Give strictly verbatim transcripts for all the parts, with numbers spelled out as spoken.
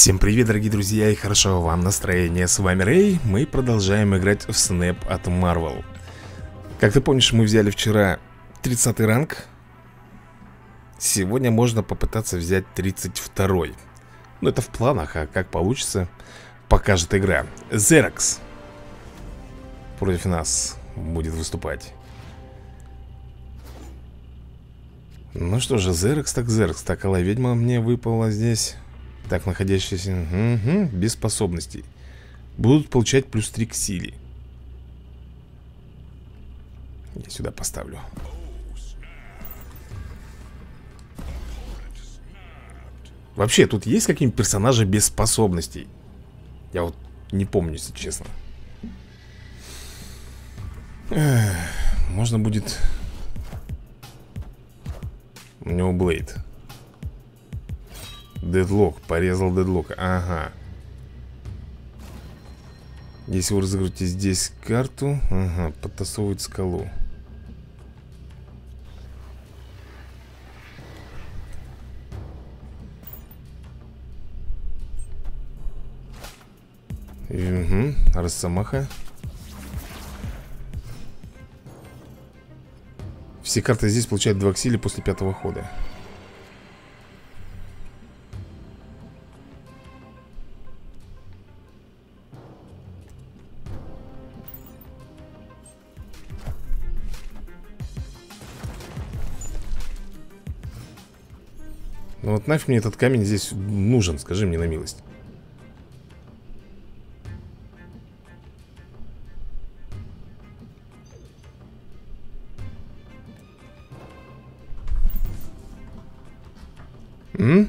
Всем привет, дорогие друзья, и хорошего вам настроения. С вами Рэй, мы продолжаем играть в Снэп от Marvel. Как ты помнишь, мы взяли вчера тридцатый ранг. Сегодня можно попытаться взять тридцать второй. Ну, это в планах, а как получится, покажет игра. Зеракс против нас будет выступать. Ну что же, Зеракс так Зеракс. Так, алая ведьма мне выпала здесь. Так, находящиеся угу, без способностей будут получать плюс три к силе. Я сюда поставлю. Вообще, тут есть какие-нибудь персонажи без способностей? Я вот не помню, если честно. Эх, можно будет... У него Блейд. Дедлок, порезал дедлок. Ага. Если вы разыграете здесь карту, ага, подтасовывает скалу. Угу, Росомаха. Все карты здесь получают два к силе после пятого хода. Ну вот нафиг мне этот камень здесь нужен, скажи мне на милость. М?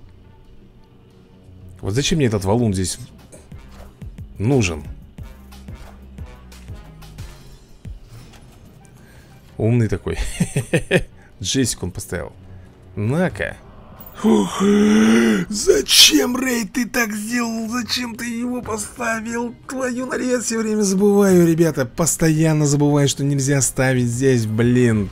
Вот зачем мне этот валун здесь нужен? Умный такой. Джессику он поставил. На-ка. Фух. Зачем, Рэй, ты так сделал? Зачем ты его поставил? Твою нарез, все время забываю, ребята. Постоянно забываю, что нельзя ставить здесь, блин.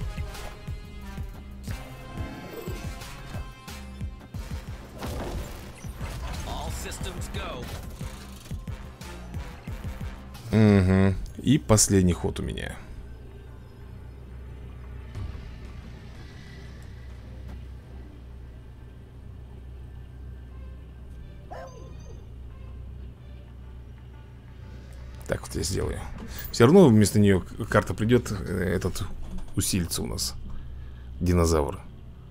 Угу. И последний ход у меня. Так вот я сделаю. Все равно вместо нее карта придет. Этот усилится у нас. Динозавр.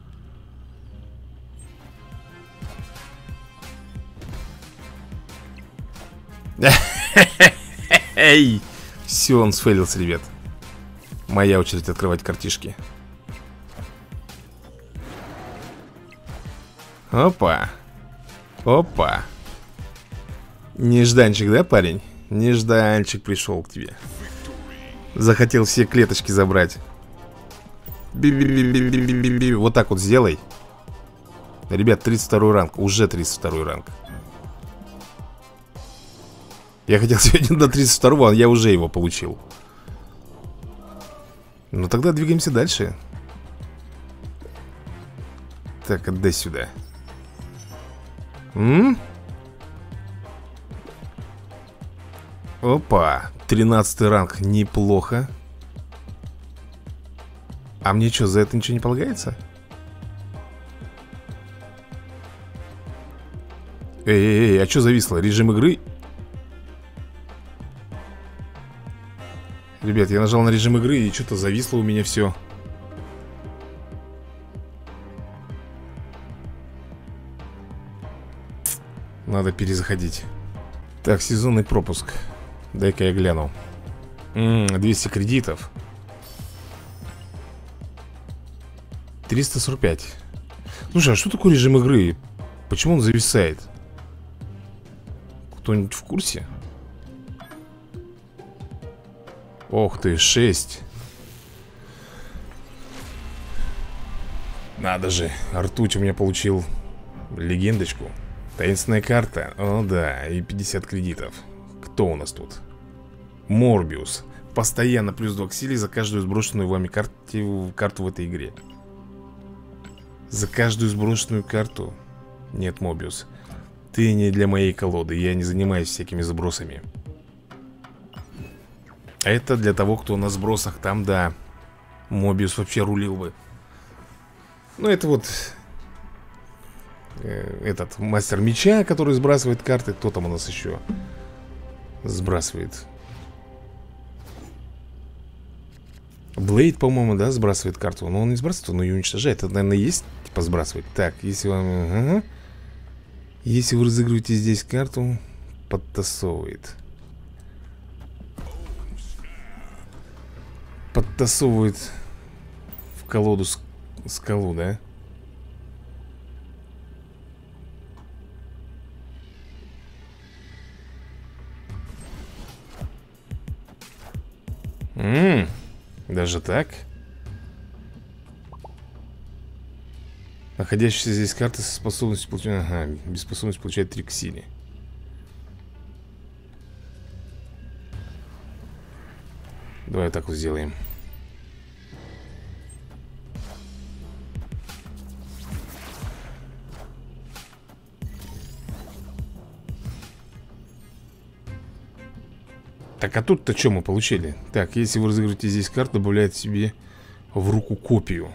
Эй! Все, он сфейлился, ребят. Моя очередь открывать картишки. Опа. Опа. Нежданчик, да, парень? Нежданчик пришел к тебе. Захотел все клеточки забрать. Би-би-би-би-би-би-би. Вот так вот сделай. Ребят, тридцать второй ранг. Уже тридцать второй ранг. Я хотел сегодня до тридцать второго, а я уже его получил. Ну тогда двигаемся дальше. Так, отдай сюда. М? Опа, тринадцатый ранг, неплохо. А мне что, за это ничего не полагается? Эй-эй-эй, а что зависло? Режим игры? Ребят, я нажал на режим игры и что-то зависло у меня все. Надо перезаходить. Так, сезонный пропуск. Дай-ка я гляну. М-м, двести кредитов. триста сорок пять. Слушай, а что такое режим игры? Почему он зависает? Кто-нибудь в курсе? Ох ты, шесть. Надо же, ртуть у меня получил легендочку. Таинственная карта, о да, и пятьдесят кредитов. Кто у нас тут? Морбиус. Постоянно плюс два к силе за каждую сброшенную вами карту, карту в этой игре. За каждую сброшенную карту. Нет, Мобиус. Ты не для моей колоды. Я не занимаюсь всякими сбросами. А это для того, кто на сбросах. Там, да, Мобиус вообще рулил бы. Ну, это вот э, этот мастер меча, который сбрасывает карты. Кто там у нас еще сбрасывает? Блейд, по-моему, да, сбрасывает карту. Но он не сбрасывает, он ее уничтожает. Это, наверное, есть, типа, сбрасывать. Так, если вам... Ага. Если вы разыгрываете здесь карту, подтасовывает. Подтасовывает в колоду с... скалу, да? Ммм, даже так? Находящиеся здесь карты со способностью получать... Ага, без способности получает три к силе. Давай так вот сделаем. Так, а тут-то что мы получили? Так, если вы разыграете здесь карту, добавляет себе в руку копию.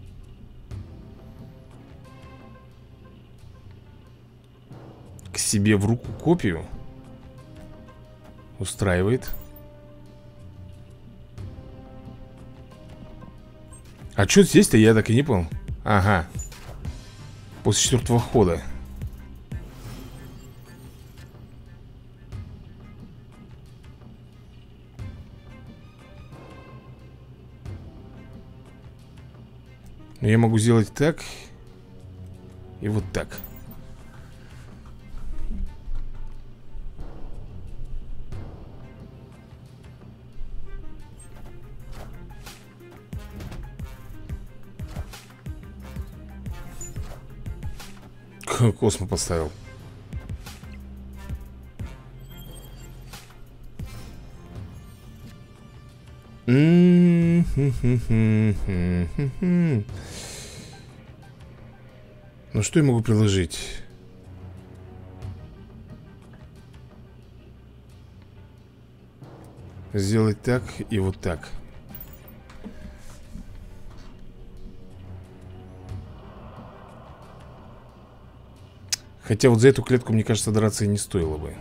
К себе в руку копию. Устраивает. А что здесь-то, я так и не понял. Ага. После четвертого хода. Я могу сделать так. И вот так. Космо поставил. Ну что я могу приложить? Сделать так и вот так. Хотя вот за эту клетку, мне кажется, драться и не стоило бы.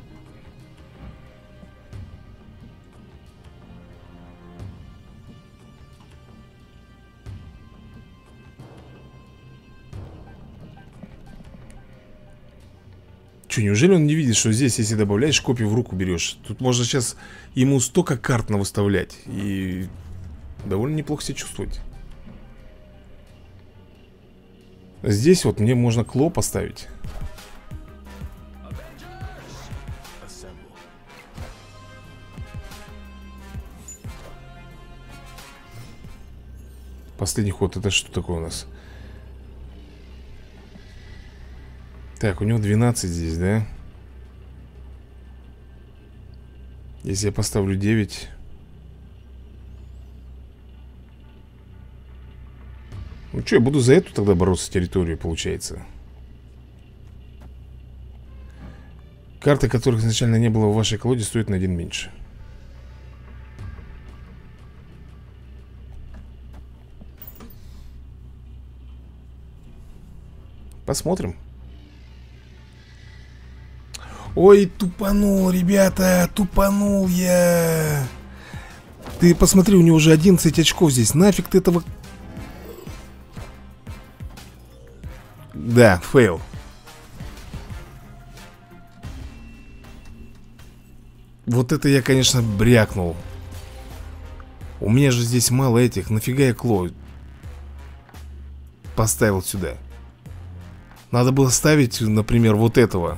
Че, неужели он не видит, что здесь, если добавляешь, копию в руку берешь? Тут можно сейчас ему столько карт навыставлять. И довольно неплохо себя чувствовать. Здесь вот мне можно кло поставить. Последний ход, это что такое у нас? Так, у него двенадцать здесь, да? Если я поставлю девять. Ну что, я буду за эту тогда бороться территорию, получается. Карты, которых изначально не было в вашей колоде, стоят на один меньше. Посмотрим. Ой, тупанул, ребята, тупанул я. Ты посмотри, у него уже одиннадцать очков здесь. Нафиг ты этого... Да, фейл. Вот это я, конечно, брякнул. У меня же здесь мало этих. Нафига я кло поставил сюда? Надо было ставить, например, вот этого.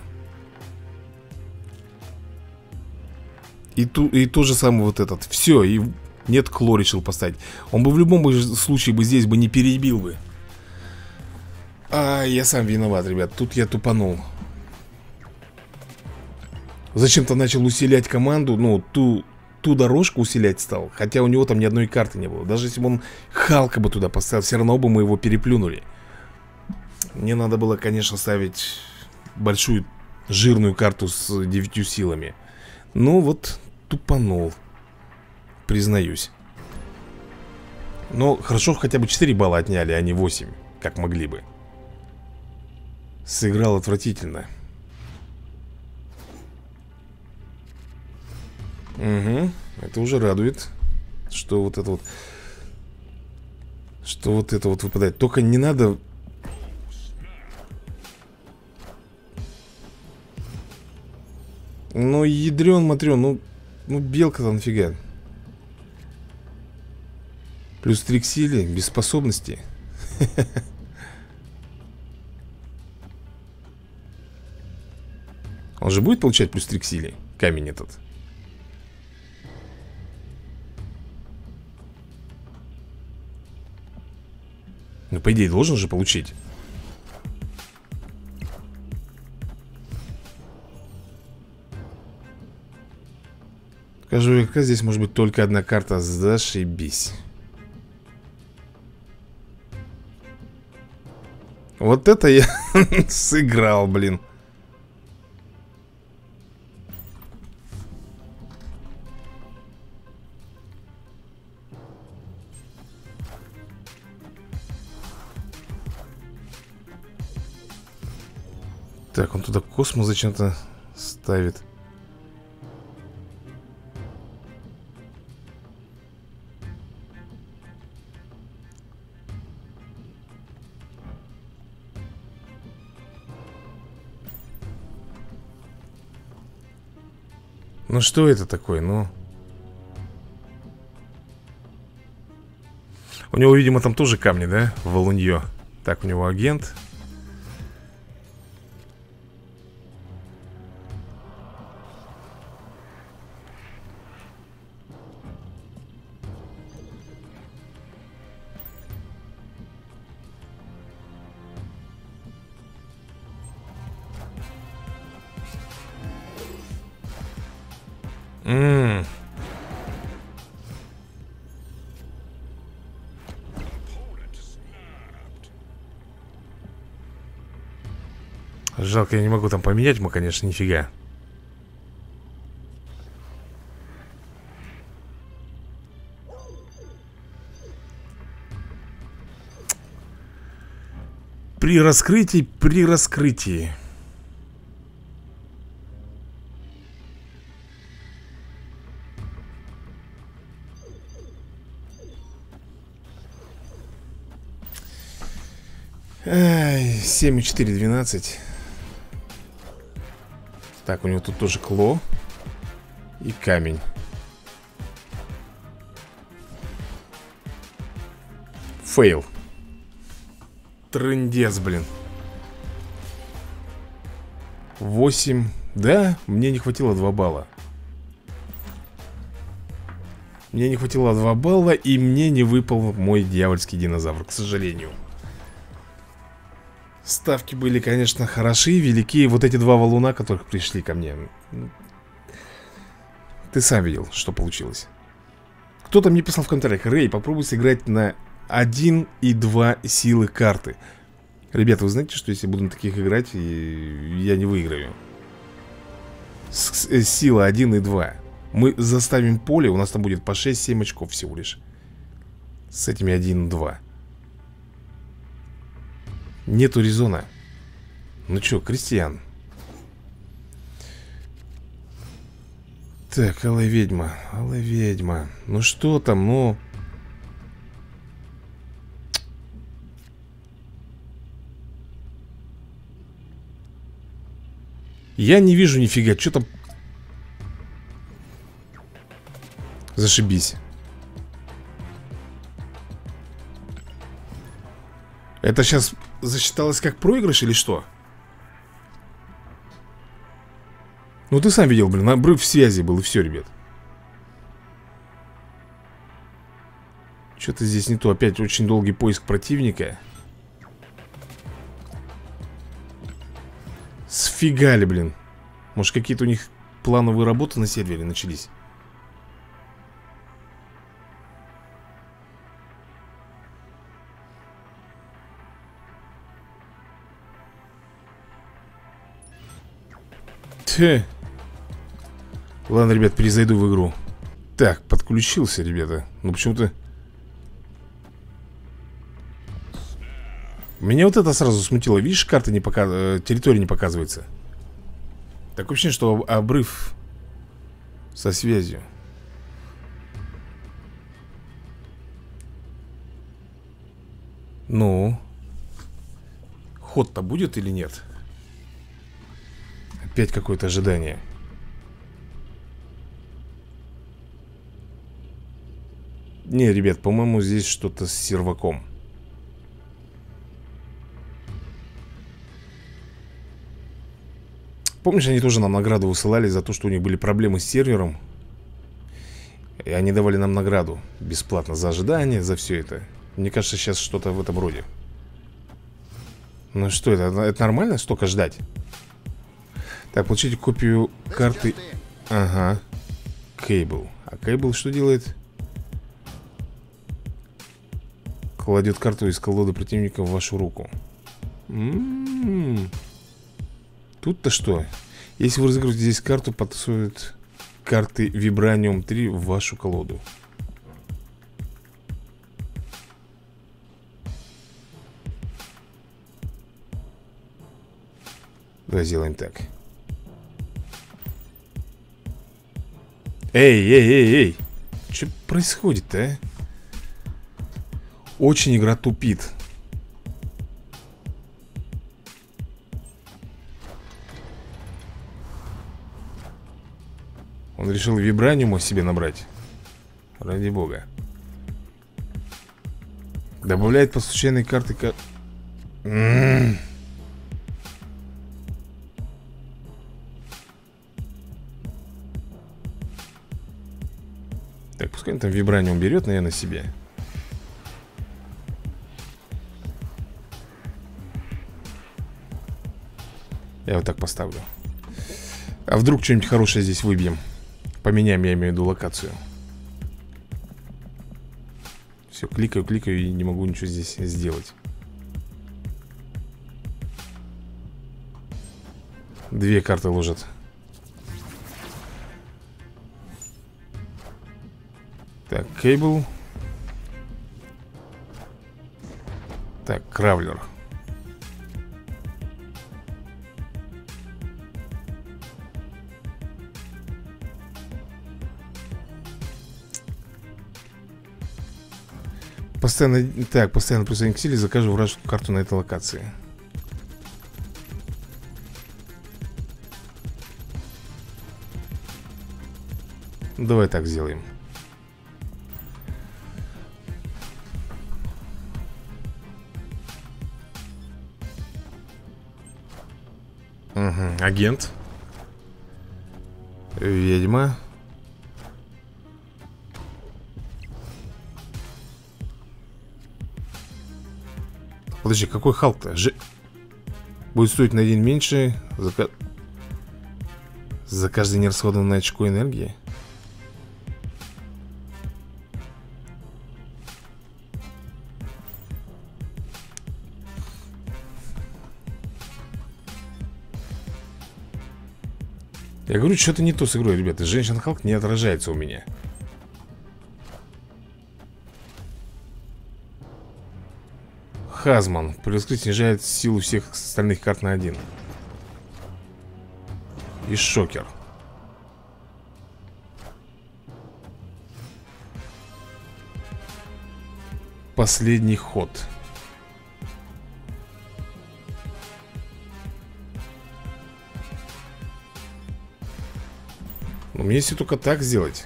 И, ту, и то же самое вот этот. Все, и нет, кло решил поставить. Он бы в любом случае бы здесь бы не перебил бы. А, я сам виноват, ребят. Тут я тупанул. Зачем-то начал усилять команду. Ну, ту, ту дорожку усилять стал. Хотя у него там ни одной карты не было. Даже если бы он Халка бы туда поставил, все равно бы мы его переплюнули. Мне надо было, конечно, ставить большую жирную карту с девятью силами. Ну вот, тупанул. Признаюсь. Но хорошо, хотя бы четыре балла отняли, а не восемь, как могли бы. Сыграл отвратительно. Угу, это уже радует. Что вот это вот Что вот это вот выпадает. Только не надо. Ну, ядрен, матрен. Ну, ну белка-то нафига. Плюс три к силе, без способности. Он же будет получать плюс три к силе, камень этот. Ну, по идее, должен же получить. Скажу, какая здесь может быть только одна карта. Зашибись. Вот это я сыграл, блин. Так, он туда космос зачем-то ставит. Ну что это такое, ну? У него, видимо, там тоже камни, да? Валунье. Так, у него агент. Ммм. Жалко, я не могу там поменять, мы, конечно, нифига. При раскрытии, при раскрытии. Ай, семь и четыре, двенадцать. Так, у него тут тоже кло. И камень. Фейл. Трындец, блин. восемь. Да, мне не хватило два балла. Мне не хватило два балла, и мне не выпал мой дьявольский динозавр, к сожалению. Ставки были, конечно, хороши, велики. Вот эти два валуна, которых пришли ко мне. Ты сам видел, что получилось. Кто-то мне писал в комментариях: Рэй, попробуй сыграть на один и два силы карты. Ребята, вы знаете, что если буду на таких играть, я не выиграю. С -с Сила один и два. Мы заставим поле, у нас там будет по шесть-семь очков всего лишь. С этими один и два. Нету резона. Ну чё, крестьян. Так, алая ведьма. Алая ведьма. Ну что там, ну... Я не вижу нифига. Что там? Зашибись. Это сейчас засчиталось как проигрыш или что? Ну ты сам видел, блин, обрыв связи был и все, ребят. Что-то здесь не то. Опять очень долгий поиск противника. Сфигали, блин. Может, какие-то у них плановые работы на сервере начались? Хе. Ладно, ребят, перезайду в игру. Так, подключился, ребята. Ну почему-то меня вот это сразу смутило. Видишь, карта не показывается, территория не показывается. Такое ощущение, что обрыв со связью. Ну, ход-то будет или нет? Опять какое-то ожидание. Не, ребят, по-моему, здесь что-то с серваком. Помнишь, они тоже нам награду высылали за то, что у них были проблемы с сервером. И они давали нам награду бесплатно за ожидание, за все это. Мне кажется, сейчас что-то в этом роде. Ну что это? Это нормально столько ждать? Так, получите копию карты. Ага. Кейбл. А Кейбл что делает? Кладет карту из колоды противника в вашу руку. М-м-м. Тут-то что? Если вы разыгрываете здесь карту, подсует карты Вибраниум три в вашу колоду. Давай сделаем так. Эй, эй, эй, эй. Что происходит-то, а? Очень игра тупит. Он решил вибраниума себе набрать. Ради бога. Добавляет по случайной карты кар... М-м-м. Так, пускай он там вибраниум берет, наверное, себе. Я вот так поставлю. А вдруг что-нибудь хорошее здесь выбьем? Поменяем, я имею в виду, локацию. Все, кликаю, кликаю и не могу ничего здесь сделать. Две карты ложат. Так, Кейбл. Так, Кравлер. Постоянно, так, постоянно плюс один к силе, закажу вражескую карту на этой локации. Давай так сделаем. Угу, агент. Ведьма. Подожди, какой Халк-то? Ж... Будет стоить на один меньше за, ка... за каждый нерасходованный очко энергии. Я говорю, что-то не то с игрой, ребята. Женщина Халк не отражается у меня. Хазман. При раскрытии снижает силу всех остальных карт на один. И Шокер. Последний ход. Но мне если только так сделать.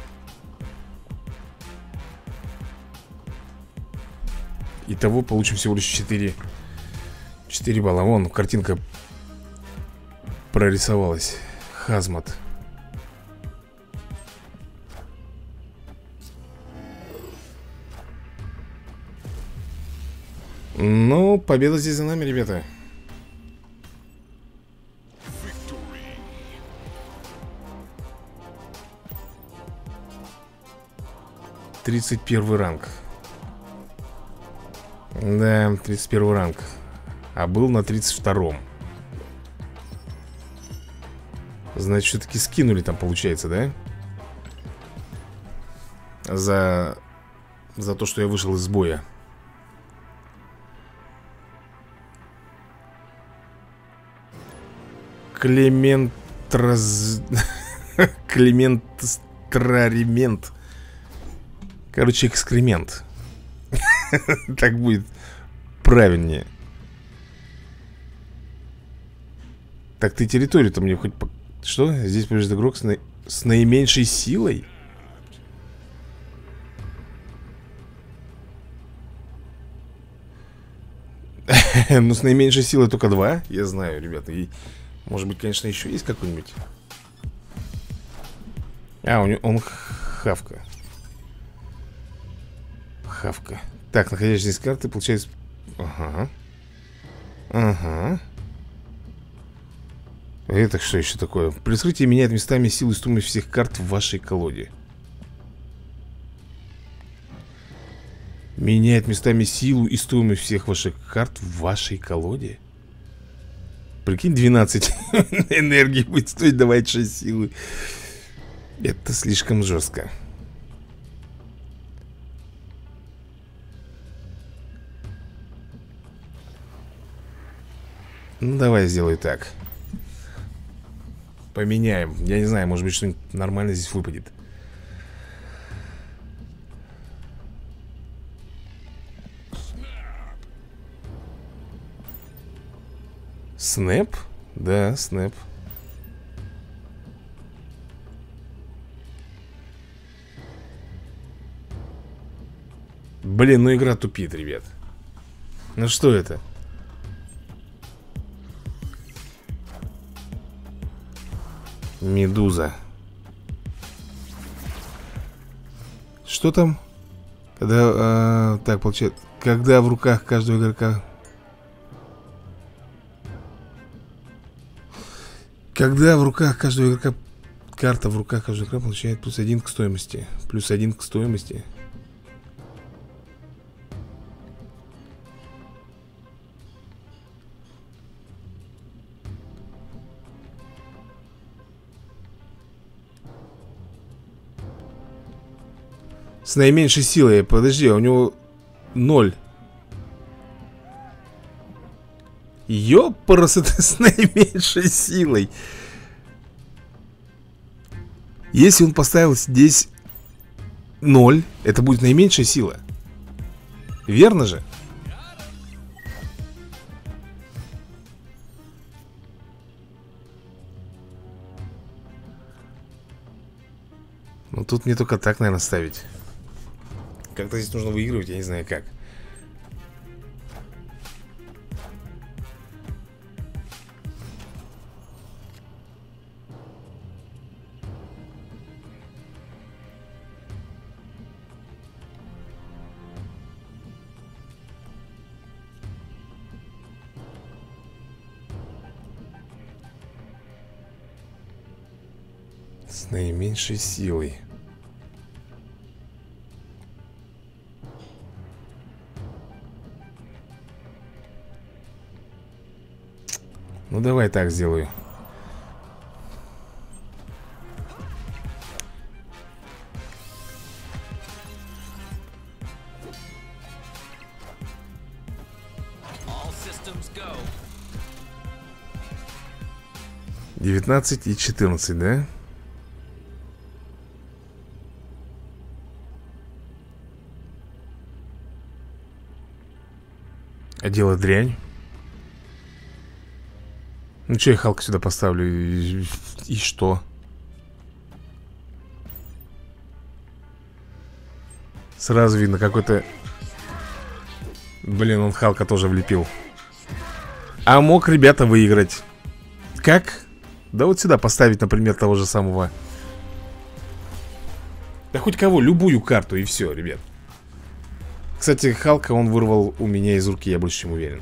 Итого получим всего лишь четыре четыре балла. Вон, картинка прорисовалась. Хазмат. Ну, победа здесь за нами, ребята. тридцать первый ранг. Да, тридцать первый ранг. А был на тридцать втором. Значит, все-таки скинули там, получается, да? За... За то, что я вышел из боя. Клемент... Раз... Клемент... Страримент. Короче, экскремент. Так будет правильнее. Так, ты территорию-то мне хоть... Что? Здесь побежит игрок с, на... с наименьшей силой? Ну, с наименьшей силой только два. Я знаю, ребята. И, может быть, конечно, еще есть какой-нибудь. А, у него... он хавка. Хавка. Так, находящиеся здесь карты, получается... Ага. Ага. Это что еще такое? При вскрытии меняет местами силу и стоимость всех карт в вашей колоде. Меняет местами силу и стоимость всех ваших карт в вашей колоде. Прикинь, двенадцать энергии будет стоить, давать шесть силы. Это слишком жестко. Ну, давай я сделаю так. Поменяем. Я не знаю, может быть, что-нибудь нормально здесь выпадет. Снэп? Да, снэп. Блин, ну игра тупит, ребят. Ну что это? Медуза. Что там? Когда, а, так, получается, когда в руках каждого игрока... Когда в руках каждого игрока... Карта в руках каждого игрока получает плюс один к стоимости. Плюс один к стоимости. С наименьшей силой. Подожди, а у него ноль. Ёпарас, это с наименьшей силой. Если он поставил здесь ноль, это будет наименьшая сила. Верно же? Ну тут мне только так, наверное, ставить. Как-то здесь нужно выигрывать, я не знаю как. С наименьшей силой. Ну давай так сделаю. девятнадцать и четырнадцать, да? А дело дрянь. Ну что, я Халка сюда поставлю и, и что? Сразу видно какой-то... Блин, он Халка тоже влепил. А мог, ребята, выиграть. Как? Да вот сюда поставить, например, того же самого. Да хоть кого, любую карту и все, ребят. Кстати, Халка он вырвал у меня из руки, я больше чем уверен.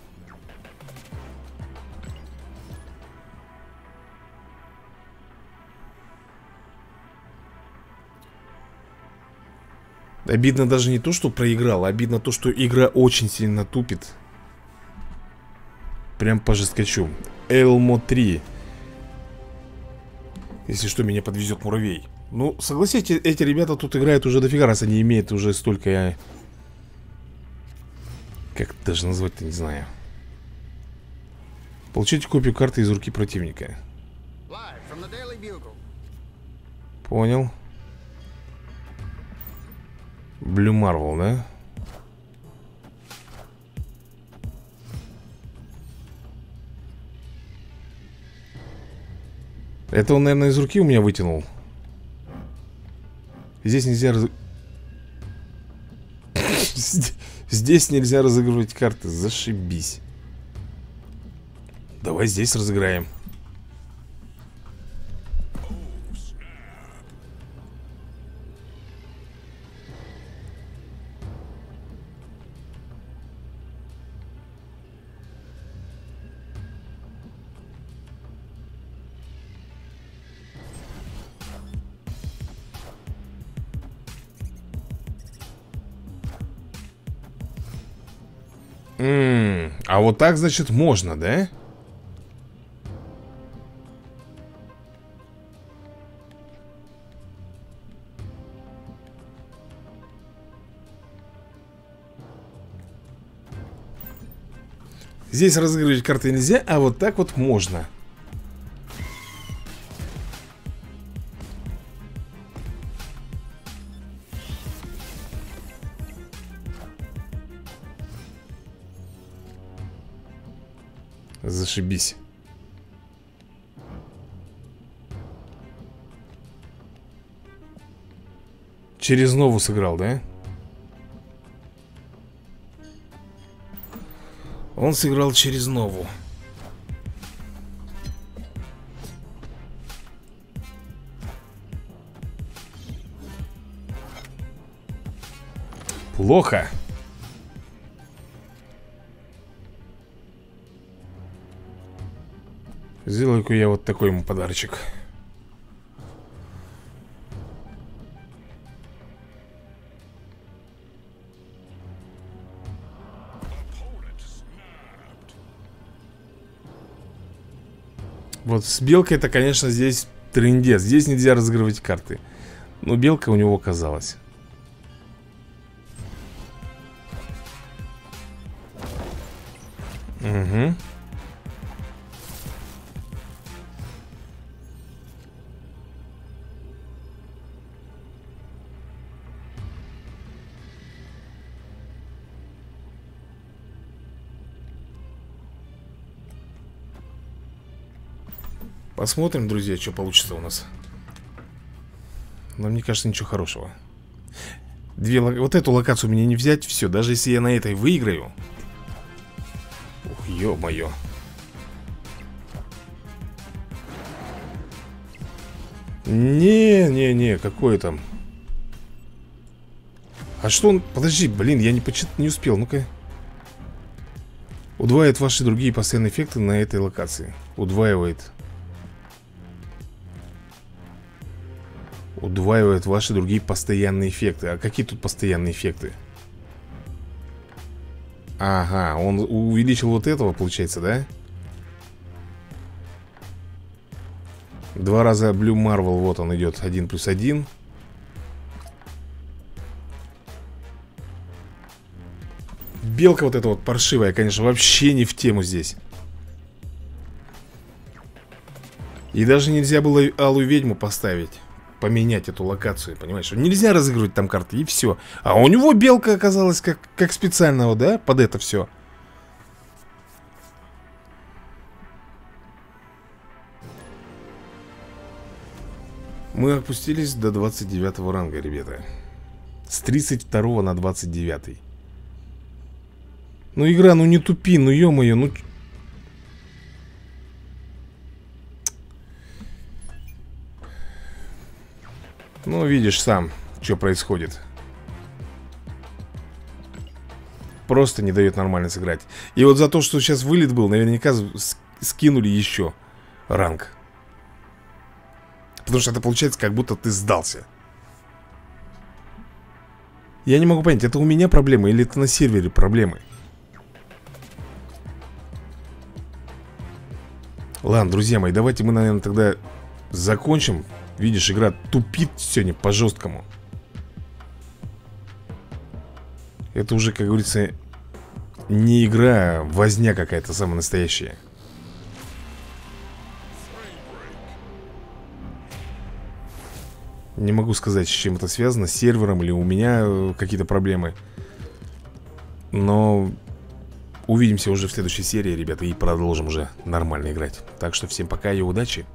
Обидно даже не то, что проиграл, обидно то, что игра очень сильно тупит. Прям по жесткачу. Элмо три. Если что, меня подвезет муравей. Ну, согласитесь, эти ребята тут играют уже дофига, раз они имеют уже столько... Я... Как это даже назвать-то, не знаю. Получите копию карты из руки противника. Понял. Blue Marvel, да? Это он, наверное, из руки у меня вытянул. Здесь нельзя раз... Здесь нельзя разыгрывать карты. Зашибись. Давай здесь разыграем. М-м, а вот так, значит, можно, да? Здесь разыгрывать карты нельзя, а вот так вот можно. Зашибись. Через нову сыграл, да? Он сыграл через нову. Плохо. Сделаю-ка я вот такой ему подарочек. Вот с белкой это, конечно, здесь трындец. Здесь нельзя разыгрывать карты. Но белка у него оказалась. Угу. Посмотрим, друзья, что получится у нас. Но мне кажется, ничего хорошего. Две, вот эту локацию мне не взять. Все, даже если я на этой выиграю. Ух, ё-моё. Не-не-не, какой там. А что он... Подожди, блин, я не, почит... не успел, ну-ка. Удваивает ваши другие постоянные эффекты на этой локации. Удваивает. Удваивает ваши другие постоянные эффекты. А какие тут постоянные эффекты? Ага, он увеличил вот этого, получается, да? Два раза Blue Marvel, вот он идет, один плюс один. Белка вот эта вот паршивая, конечно, вообще не в тему здесь. И даже нельзя было алую ведьму поставить. Поменять эту локацию, понимаешь? Нельзя разыгрывать там карты, и все. А у него белка оказалась как, как специального, да? Под это все. Мы опустились до двадцать девятого ранга, ребята. С тридцать второго на двадцать девятый. Ну, игра, ну не тупи, ну ё-моё, ну... Ну, видишь сам, что происходит. Просто не дает нормально сыграть. И вот за то, что сейчас вылет был, наверняка скинули еще ранг. Потому что это получается, как будто ты сдался. Я не могу понять, это у меня проблемы или это на сервере проблемы? Ладно, друзья мои, давайте мы, наверное, тогда закончим. Видишь, игра тупит сегодня по-жесткому. Это уже, как говорится, не игра, а возня какая-то самая настоящая. Не могу сказать, с чем это связано, с сервером или у меня какие-то проблемы. Но увидимся уже в следующей серии, ребята, и продолжим уже нормально играть. Так что всем пока и удачи.